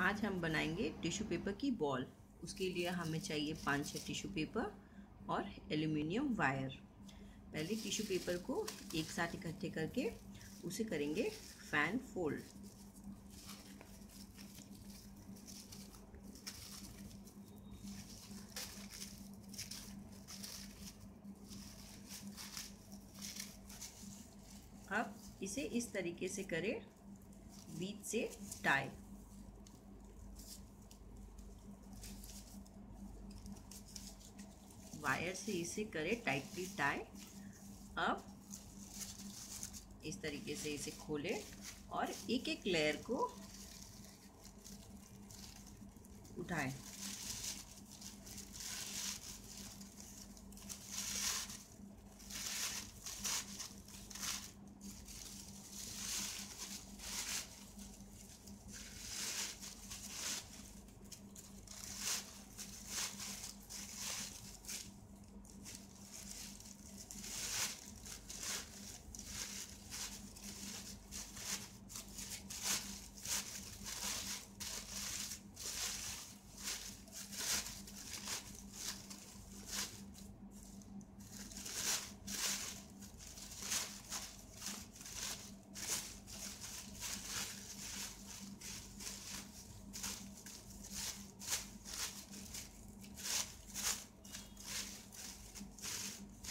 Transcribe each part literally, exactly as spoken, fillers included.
आज हम बनाएंगे टिश्यू पेपर की बॉल। उसके लिए हमें चाहिए पाँच छः टिश्यू पेपर और एल्युमिनियम वायर। पहले टिश्यू पेपर को एक साथ इकट्ठे करके उसे करेंगे फैन फोल्ड। अब इसे इस तरीके से करें, बीच से टाई। वायर से इसे करें टाइटली टाई। अब इस तरीके से इसे खोलें और एक एक लेयर को उठाएं।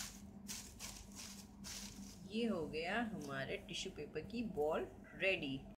ये हो गया हमारे टिश्यू पेपर की बॉल रेडी।